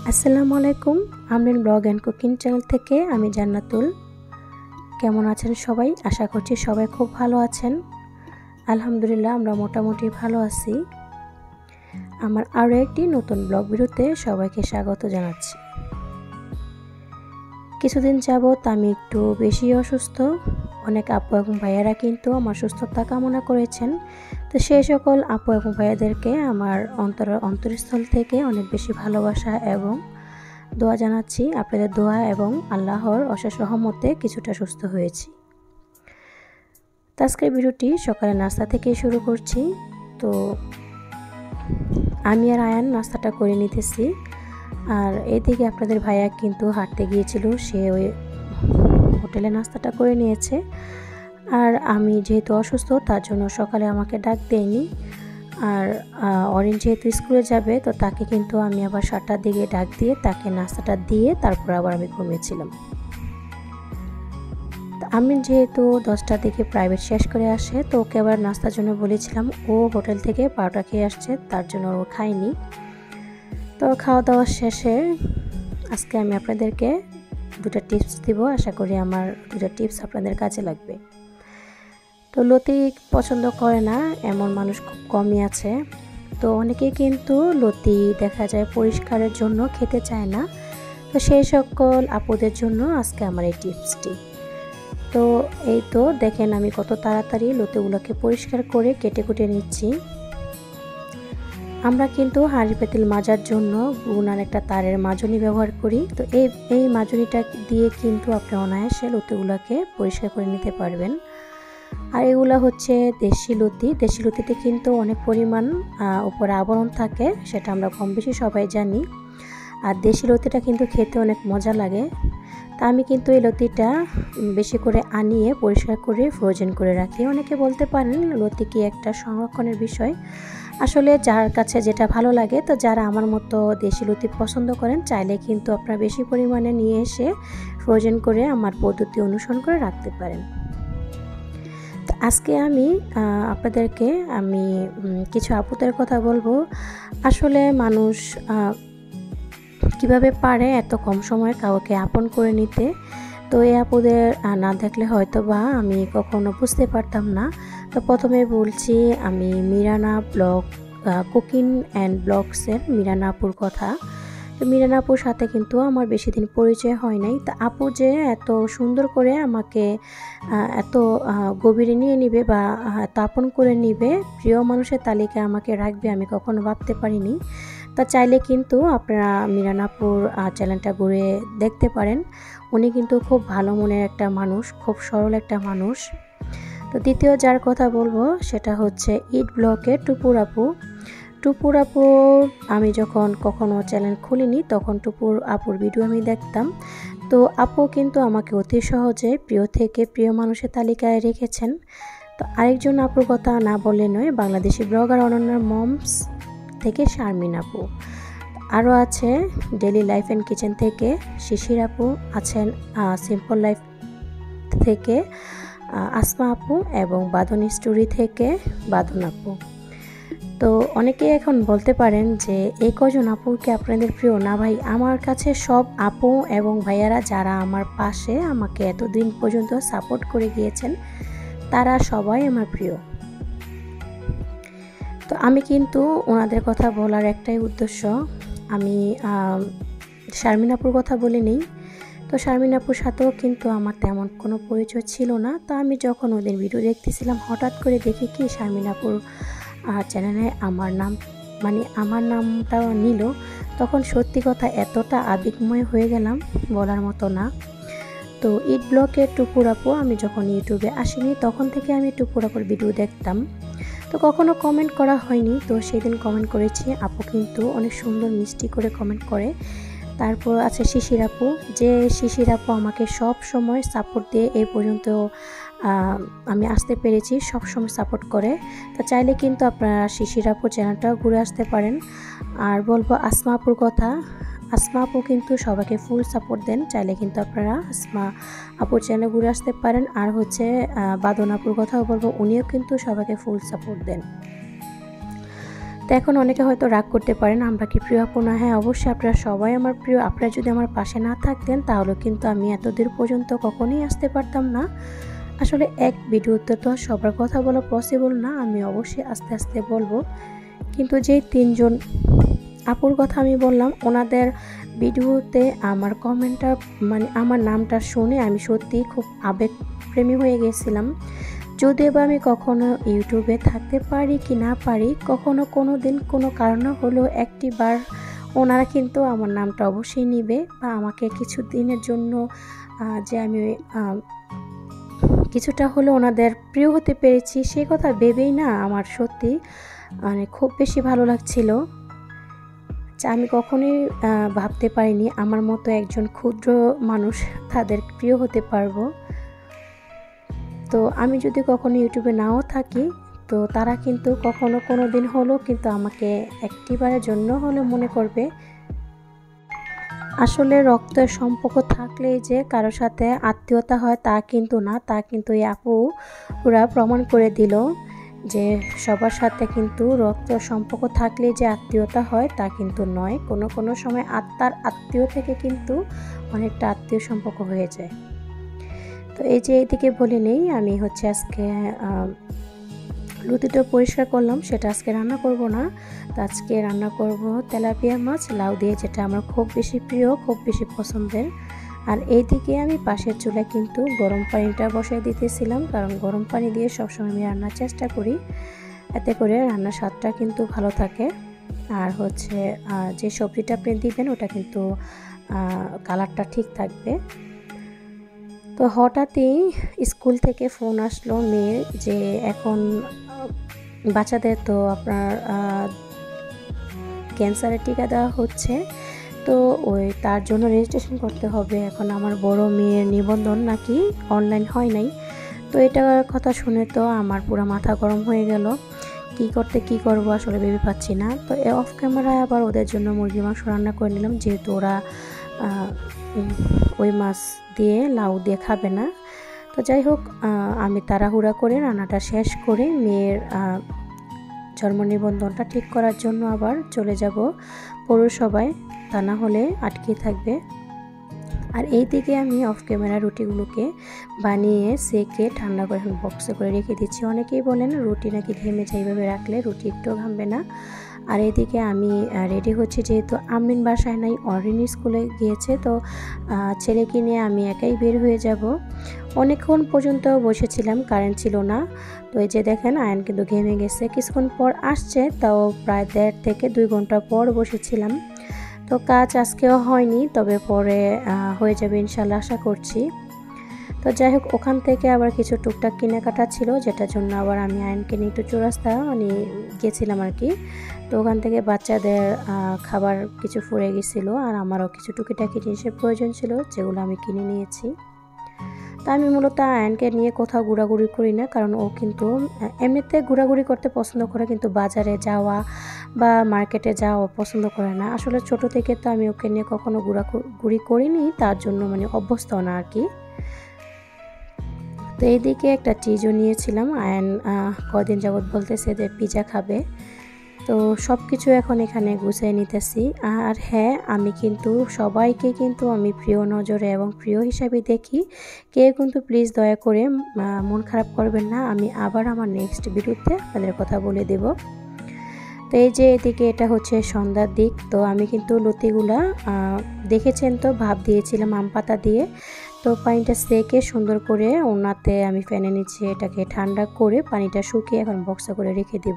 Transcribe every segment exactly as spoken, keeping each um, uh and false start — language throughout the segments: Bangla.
আসসালামু আলাইকুম। Amrin blog and cooking channel থেকে আমি জান্নাতুল। কেমন আছেন সবাই? আশা করছি সবাই খুব ভালো আছেন। আলহামদুলিল্লাহ আমরা মোটামুটি ভালো আছি। আমার আরও একটি নতুন ব্লগ ভিডিওতে সবাইকে স্বাগত জানাচ্ছি। কিছুদিন যাবৎ আমি একটু বেশি অসুস্থ। অনেক আপু এবং ভাইয়ারা কিন্তু আমার সুস্থতা কামনা করেছেন। তো সেই সকল আপু এবং ভাইয়াদেরকে আমার অন্তর অন্তরস্থল থেকে অনেক বেশি ভালোবাসা এবং দোয়া জানাচ্ছি। আপনাদের দোয়া এবং আল্লাহর অশেষ রহমতে কিছুটা সুস্থ হয়েছি। তো আজকের ভিডিওটি সকালে নাস্তা থেকে শুরু করছি। তো আমি আর আয়ান নাস্তাটা করে নিতেছি। আর এইদিকে আপনাদের ভাইয়া কিন্তু হাঁটতে গিয়েছিল, সে ওই হোটেলে নাস্তাটা করে নিয়েছে। আর আমি যেহেতু অসুস্থ তার জন্য সকালে আমাকে ডাক দেয়নি। আর অরেঞ্জ যেহেতু স্কুলে যাবে তো তাকে কিন্তু আমি আবার সাতটার দিকে ডাক দিয়ে তাকে নাস্তাটা দিয়ে তারপর আবার আমি ঘুমিয়েছিলাম। আমি যেহেতু দশটার দিকে প্রাইভেট শেষ করে আসে তো ওকে আবার নাস্তার জন্য বলেছিলাম, ও হোটেল থেকে পাউটা খেয়ে আসছে তার জন্য ও খায়নি। তো খাওয়া দাওয়া শেষে আজকে আমি আপনাদেরকে দুটো টিপস দিব, আশা করি আমার দুটো টিপস আপনাদের কাজে লাগবে। তো লতি পছন্দ করে না এমন মানুষ খুব কমই আছে। তো অনেকেই কিন্তু লতি দেখা যায় পরিষ্কারের জন্য খেতে চায় না। তো সেই সকল আপুদের জন্য আজকে আমার এই টিপসটি। তো এই তো দেখেন আমি কত তাড়াতাড়ি লতিগুলোকে পরিষ্কার করে কেটে কুটে নিচ্ছি। আমরা কিন্তু হাঁড়ি পাতিল মাজার জন্য গুণ আর একটা তারের মাজনি ব্যবহার করি। তো এই এই মাজনিটা দিয়ে কিন্তু আপনি অনায়াসে লতিগুলোকে পরিষ্কার করে নিতে পারবেন। আর এগুলো হচ্ছে দেশি লতি। দেশি লতিতে কিন্তু অনেক পরিমাণ উপরে আবরণ থাকে, সেটা আমরা কম বেশি সবাই জানি। আর দেশি লতিটা কিন্তু খেতে অনেক মজা লাগে। তা আমি কিন্তু এই লতিটা বেশি করে আনিয়ে পরিষ্কার করে ফ্রোজেন করে রাখি। অনেকে বলতে পারেন লতি কি একটা সংরক্ষণের বিষয়। আসলে যার কাছে যেটা ভালো লাগে, তো যারা আমার মতো দেশি লতি পছন্দ করেন চাইলে কিন্তু আপনারা বেশি পরিমাণে নিয়ে এসে ফ্রোজেন করে আমার পদ্ধতি অনুসরণ করে রাখতে পারেন। আজকে আমি আপনাদেরকে আমি কিছু আপুদের কথা বলবো। আসলে মানুষ কিভাবে পারে এত কম সময়ে কাউকে আপন করে নিতে। তো এই আপুদের না দেখলে হয়তো বা আমি কখনো বুঝতে পারতাম না। তো প্রথমে বলছি আমি মিরানা ব্লগ কুকিং অ্যান্ড ব্লগসের মিরানা আপুর কথা। তো মিরানা আপুর সাথে কিন্তু আমার বেশি দিন পরিচয় হয় নাই। তা আপু যে এত সুন্দর করে আমাকে এত গভীরে নিয়ে নিবে বা এত আপন করে নিবে, প্রিয় মানুষের তালিকায় আমাকে রাখবে, আমি কখনো ভাবতে পারিনি। তা চাইলে কিন্তু আপনারা মিরানা আপুর চ্যানেলটা ঘুরে দেখতে পারেন। উনি কিন্তু খুব ভালো মনের একটা মানুষ, খুব সরল একটা মানুষ। তো দ্বিতীয় যার কথা বলবো সেটা হচ্ছে ইট ব্লকের টুপুর আপু। টুপুর আপু আমি যখন কখনো চ্যানেল খুলিনি তখন টুপুর আপুর ভিডিও আমি দেখতাম। তো আপু কিন্তু আমাকে অতি সহজে প্রিয় থেকে প্রিয় মানুষের তালিকায় রেখেছেন। তো আরেকজন আপুর কথা না বলে নয়, বাংলাদেশি ব্লগার অনন্যার মমস থেকে শারমিন আপু, আরও আছে ডেলি লাইফ অ্যান্ড কিচেন থেকে শিশির আপু, আছেন সিম্পল লাইফ থেকে আসমা আপু এবং বাঁধন স্টোরি থেকে বাঁধন আপু। তো অনেকেই এখন বলতে পারেন যে এই কজন আপুকে আপনাদের প্রিয় না। ভাই, আমার কাছে সব আপু এবং ভাইয়ারা যারা আমার পাশে আমাকে এতদিন পর্যন্ত সাপোর্ট করে গিয়েছেন তারা সবাই আমার প্রিয়। তো আমি কিন্তু ওনাদের কথা বলার একটাই উদ্দেশ্য, আমি শারমিন আপুর কথা বলে নিই। তো শারমিন আপুর সাথেও কিন্তু আমার তেমন কোনো পরিচয় ছিল না। তো আমি যখন ওদের ভিডিও দেখতেছিলাম হঠাৎ করে দেখি কি শারমিন আপুর চ্যানেলে আমার নাম মানে আমার নামটা নিল, তখন সত্যি কথা এতটা আবেগময় হয়ে গেলাম বলার মতো না। তো ইট ব্লকের টুপুর আপু, আমি যখন ইউটিউবে আসিনি তখন থেকে আমি টুপুর আপুর ভিডিও দেখতাম। তো কখনো কমেন্ট করা হয়নি, তো সেদিন কমেন্ট করেছি। আপু কিন্তু অনেক সুন্দর মিষ্টি করে কমেন্ট করে। তারপর আছে শিশির আপু, যে শিশির আপু আমাকে সব সময় সাপোর্ট দিয়ে এই পর্যন্ত আমি আসতে পেরেছি, সব সময় সাপোর্ট করে। তো চাইলে কিন্তু আপনারা শিশির আপুর চ্যানেলটাও ঘুরে আসতে পারেন। আর বলবো আসমা আপুর কথা, আসমা আপু কিন্তু সবাইকে ফুল সাপোর্ট দেন, চাইলে কিন্তু আপনারা আসমা আপুর চ্যানেলে ঘুরে আসতে পারেন। আর হচ্ছে বাঁধন আপুর কথাও বলবো, উনিও কিন্তু সবাইকে ফুল সাপোর্ট দেন। তো এখন অনেকে হয়তো রাগ করতে পারেন আমরা কি প্রিয় আপু না? হ্যাঁ, অবশ্যই আপনারা সবাই আমার প্রিয়। আপনারা যদি আমার পাশে না থাকতেন তাহলে কিন্তু আমি এতদূর পর্যন্ত কখনোই আসতে পারতাম না। আসলে এক ভিডিওতে তো সবার কথা বলা পসিবল না, আমি অবশ্যই আস্তে আস্তে বলবো। কিন্তু যেই তিনজন আপুর কথা আমি বললাম, ওনাদের ভিডিওতে আমার কমেন্টটা মানে আমার নামটা শুনে আমি সত্যিই খুব আবেগপ্রেমী হয়ে গেছিলাম। যদিও বা আমি কখনো ইউটিউবে থাকতে পারি কি না পারি, কখনো কোনো দিন কোনো কারণে হলেও একটিবার ওনারা কিন্তু আমার নামটা অবশ্যই নিবে বা আমাকে কিছু দিনের জন্য যে আমি কিছুটা হলে ওনাদের প্রিয় হতে পেরেছি সে কথা ভেবেই না আমার সত্যি মানে খুব বেশি ভালো লাগছিল। আমি কখনোই ভাবতে পারিনি আমার মতো একজন ক্ষুদ্র মানুষ তাদের প্রিয় হতে পারবো। তো আমি যদি কখনো ইউটিউবে নাও থাকি তো তারা কিন্তু কখনো কোনো দিন হলেও কিন্তু আমাকে একটিবারের জন্য হলেও মনে করবে। আসলে রক্তের সম্পর্ক থাকলেই যে কারোর সাথে আত্মীয়তা হয় তা কিন্তু না, তা কিন্তু এই আপু ওরা প্রমাণ করে দিল যে সবার সাথে কিন্তু রক্ত সম্পর্ক থাকলেই যে আত্মীয়তা হয় তা কিন্তু নয়। কোনো কোনো সময় আত্মার আত্মীয় থেকে কিন্তু অনেকটা আত্মীয় সম্পর্ক হয়ে যায়। তো এই যে এইদিকে বলে নেই আমি হচ্ছে আজকে লুতিটা পরিষ্কার করলাম, সেটা আজকে রান্না করব না। তো আজকে রান্না করব তেলাপিয়া মাছ লাউ দিয়ে, যেটা আমার খুব বেশি প্রিয়, খুব বেশি পছন্দের। আর এইদিকে আমি পাশের চুলায় কিন্তু গরম পানিটা বসাই দিতেছিলাম, কারণ গরম পানি দিয়ে সবসময় আমি রান্নার চেষ্টা করি, এতে করে রান্নার স্বাদটা কিন্তু ভালো থাকে। আর হচ্ছে যে সবজিটা আপনি দিবেন ওটা কিন্তু কালারটা ঠিক থাকবে। তো হঠাৎই স্কুল থেকে ফোন আসলো মেয়ের যে এখন বাচ্চাদের তো আপনার ক্যান্সারের টিকা দেওয়া হচ্ছে, তো ওই তার জন্য রেজিস্ট্রেশন করতে হবে। এখন আমার বড় মেয়ের নিবন্ধন নাকি অনলাইন হয় নাই। তো এটার কথা শুনে তো আমার পুরো মাথা গরম হয়ে গেল, কি করতে কি করব আসলে ভেবে পাচ্ছি না। তো অফ ক্যামেরায় আবার ওদের জন্য মুরগি মাংস রান্না করে নিলাম, যেহেতু ওরা ওই মাছ দিয়ে লাউ দিয়ে খাবে না। তো যাই হোক আমি তাড়াহুড়া করে রান্নাটা শেষ করে মেয়ের জন্ম নিবন্ধনটা ঠিক করার জন্য আবার চলে যাব পৌরসভায়, তা না হলে আটকে থাকবে। আর এই দিকে আমি অফ ক্যামেরা রুটিগুলোকে বানিয়ে সেকে ঠান্ডা করে এখন বক্সে করে রেখে দিচ্ছি। অনেকেই বলেন রুটি নাকি ঘেমে যায়, এইভাবে রাখলে রুটি একটু ঘামবে না। আর এদিকে আমি রেডি হচ্ছি, যেহেতু আমিন বাসায় নাই, অরিন স্কুলে গিয়েছে, তো ছেলেকে নিয়ে আমি একাই বের হয়ে যাব। অনেকক্ষণ পর্যন্ত বসেছিলাম, কারেন্ট ছিল না। তো এই যে দেখেন আয়ন কিন্তু ঘেমে গেছে, কিছুক্ষণ পর আসছে, তাও প্রায় দেড় থেকে দুই ঘন্টা পর বসেছিলাম। তো কাজ আজকেও হয়নি, তবে পরে হয়ে যাবে ইনশাল্লাহ আশা করছি। তো যাই হোক ওখান থেকে আবার কিছু টুকটাক কেনাকাটা ছিল, যেটার জন্য আবার আমি আয়নকে নিয়ে একটু চৌরাস্তা মানে গেছিলাম আর কি। তো ওখান থেকে বাচ্চাদের খাবার কিছু ফুরে গেছিলো, আর আমারও কিছু টুকিটাকি জিনিসের প্রয়োজন ছিল, যেগুলো আমি কিনে নিয়েছি। তা আমি মূলত আয়নকে নিয়ে কোথাও ঘোরাঘুরি করি না, কারণ ও কিন্তু এমনিতে ঘোরাঘুরি করতে পছন্দ করে, কিন্তু বাজারে যাওয়া বা মার্কেটে যাওয়া পছন্দ করে না। আসলে ছোট থেকে তো আমি ওকে নিয়ে কখনো ঘোরাঘুরি করিনি, তার জন্য মানে অভ্যস্ত না আর কি। তো এইদিকে একটা চিজও নিয়েছিলাম, আয়ন কদিন যাবৎ বলতেছে যে পিজা খাবে। তো সব কিছু এখন এখানে গুছিয়ে নিতেছি। আর হ্যাঁ, আমি কিন্তু সবাইকে কিন্তু আমি প্রিয় নজরে এবং প্রিয় হিসাবে দেখি, কেউ কিন্তু প্লিজ দয়া করে মন খারাপ করবেন না। আমি আবার আমার নেক্সট ভিডিওতে আপনাদের কথা বলে দেব। তো এই যে এদিকে এটা হচ্ছে সন্ধ্যার দিক, তো আমি কিন্তু লতিগুলা দেখেছেন তো ভাপ দিয়েছিলাম আম পাতা দিয়ে। তো পানিটা সেকে সুন্দর করে ওনাতে আমি ফ্যানে নিচে এটাকে ঠান্ডা করে পানিটা শুকিয়ে এখন বক্সে করে রেখে দেব।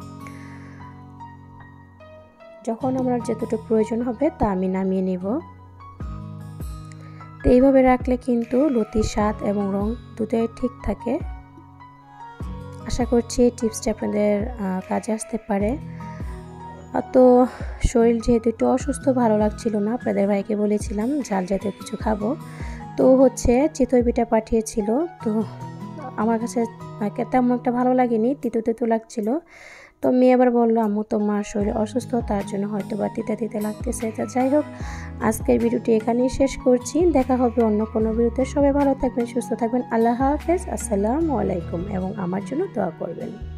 যখন আমার যতটুকু প্রয়োজন হবে তা আমি নামিয়ে নেব। তো এইভাবে রাখলে কিন্তু লতির স্বাদ এবং রং দুটোই ঠিক থাকে। আশা করছি এই টিপসটা আপনাদের কাজে আসতে পারে। তো শরীর যেহেতু একটু অসুস্থ, ভালো লাগছিল না, আপনাদের ভাইকে বলেছিলাম ঝাল জাতীয় কিছু খাবো, তো হচ্ছে চিতই পিঠা পাঠিয়েছিল। তো আমার কাছে তেমন একটা ভালো লাগেনি, তিতো তিতো লাগছিল। তো মেয়ে আবার বললো আম্মু তোমার শরীর অসুস্থ, তার জন্য হয়তো বা তিতা তিতা লাগতেছে। তো যাই হোক আজকের ভিডিওটি এখানেই শেষ করছি, দেখা হবে অন্য কোনো ভিডিওতে। সবাই ভালো থাকবেন, সুস্থ থাকবেন, আল্লাহ হাফেজ, আসসালামু আলাইকুম, এবং আমার জন্য দোয়া করবেন।